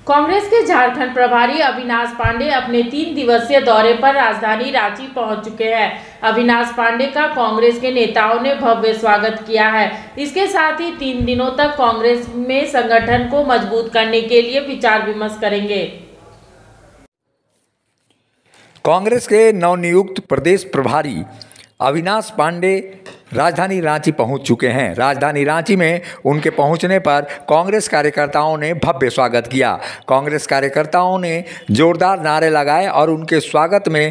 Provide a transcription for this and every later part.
कांग्रेस के झारखंड प्रभारी अविनाश पांडे अपने 3 दिवसीय दौरे पर राजधानी रांची पहुंच चुके हैं। अविनाश पांडे का कांग्रेस के नेताओं ने भव्य स्वागत किया है। इसके साथ ही 3 दिनों तक कांग्रेस में संगठन को मजबूत करने के लिए विचार विमर्श करेंगे। कांग्रेस के नवनियुक्त प्रदेश प्रभारी अविनाश पांडे राजधानी रांची पहुंच चुके हैं। राजधानी रांची में उनके पहुंचने पर कांग्रेस कार्यकर्ताओं ने भव्य स्वागत किया। कांग्रेस कार्यकर्ताओं ने जोरदार नारे लगाए और उनके स्वागत में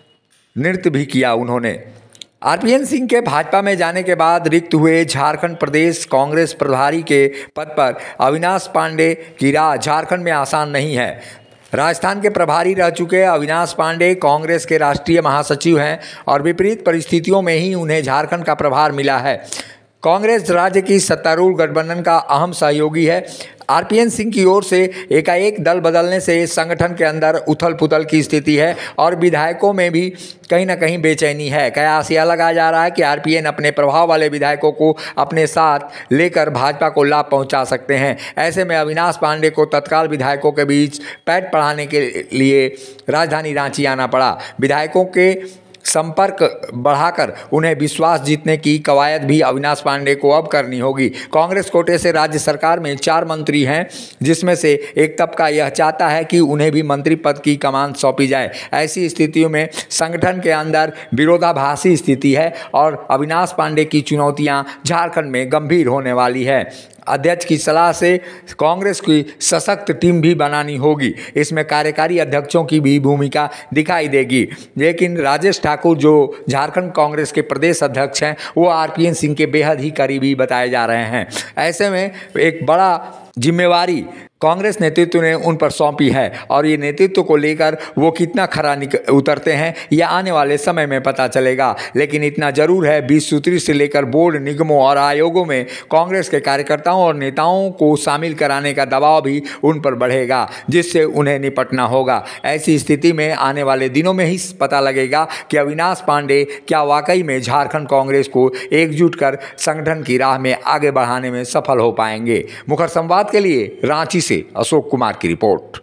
नृत्य भी किया। उन्होंने आरपीएन सिंह के भाजपा में जाने के बाद रिक्त हुए झारखंड प्रदेश कांग्रेस प्रभारी के पद पर अविनाश पांडे की राह झारखंड में आसान नहीं है। राजस्थान के प्रभारी रह चुके अविनाश पांडे कांग्रेस के राष्ट्रीय महासचिव हैं और विपरीत परिस्थितियों में ही उन्हें झारखंड का प्रभार मिला है। कांग्रेस राज्य की सत्तारूढ़ गठबंधन का अहम सहयोगी है। आरपीएन सिंह की ओर से एकाएक दल बदलने से संगठन के अंदर उथल पुथल की स्थिति है और विधायकों में भी कहीं ना कहीं बेचैनी है। कयास यह लगाया जा रहा है कि आरपीएन अपने प्रभाव वाले विधायकों को अपने साथ लेकर भाजपा को लाभ पहुंचा सकते हैं। ऐसे में अविनाश पांडे को तत्काल विधायकों के बीच पैठ बढ़ाने के लिए राजधानी रांची आना पड़ा। विधायकों के संपर्क बढ़ाकर उन्हें विश्वास जीतने की कवायद भी अविनाश पांडे को अब करनी होगी। कांग्रेस कोटे से राज्य सरकार में 4 मंत्री हैं, जिसमें से एक तबका यह चाहता है कि उन्हें भी मंत्री पद की कमान सौंपी जाए। ऐसी स्थितियों में संगठन के अंदर विरोधाभासी स्थिति है और अविनाश पांडे की चुनौतियां झारखंड में गंभीर होने वाली है। अध्यक्ष की सलाह से कांग्रेस की सशक्त टीम भी बनानी होगी। इसमें कार्यकारी अध्यक्षों की भी भूमिका दिखाई देगी। लेकिन राजेश ठाकुर जो झारखंड कांग्रेस के प्रदेश अध्यक्ष हैं, वो आरपीएन सिंह के बेहद ही करीबी बताए जा रहे हैं। ऐसे में एक बड़ा जिम्मेवारी कांग्रेस नेतृत्व ने उन पर सौंपी है और ये नेतृत्व को लेकर वो कितना खरा उतरते हैं यह आने वाले समय में पता चलेगा। लेकिन इतना जरूर है, 20 सूत्री से लेकर बोर्ड, निगमों और आयोगों में कांग्रेस के कार्यकर्ताओं और नेताओं को शामिल कराने का दबाव भी उन पर बढ़ेगा, जिससे उन्हें निपटना होगा। ऐसी स्थिति में आने वाले दिनों में ही पता लगेगा कि अविनाश पांडे क्या वाकई में झारखंड कांग्रेस को एकजुट कर संगठन की राह में आगे बढ़ाने में सफल हो पाएंगे। मुखर संवाद के लिए रांची से अशोक कुमार की रिपोर्ट।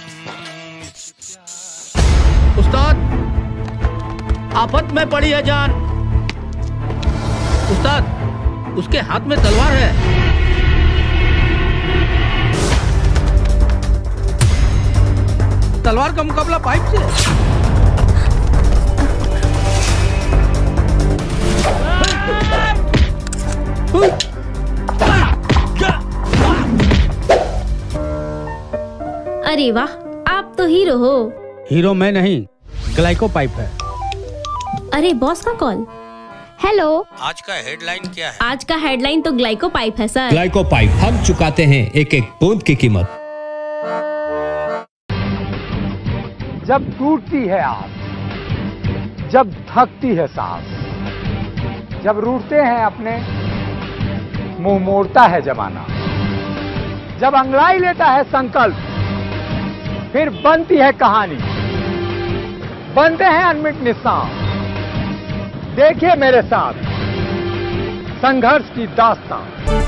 उस्ताद, आफत में पड़ी है जान। उस्ताद, उसके हाथ में तलवार है। तलवार का मुकाबला पाइप से। अरे वाह, आप तो हीरो हो। हीरो मैं नहीं, ग्लाइको पाइप है। अरे बॉस का कॉल। हेलो, आज का हेडलाइन क्या है? आज का हेडलाइन तो ग्लाइको पाइप है सर। ग्लाइको पाइप, हम चुकाते हैं एक एक बूंद की कीमत। जब टूटती है आस, जब थकती है सांस, जब रूठते हैं अपने, मुंह मोड़ता है जमाना, जब अंगड़ाई लेता है संकल्प, फिर बनती है कहानी, बनते हैं अनमिट निशान। देखिए मेरे साथ संघर्ष की दास्तान।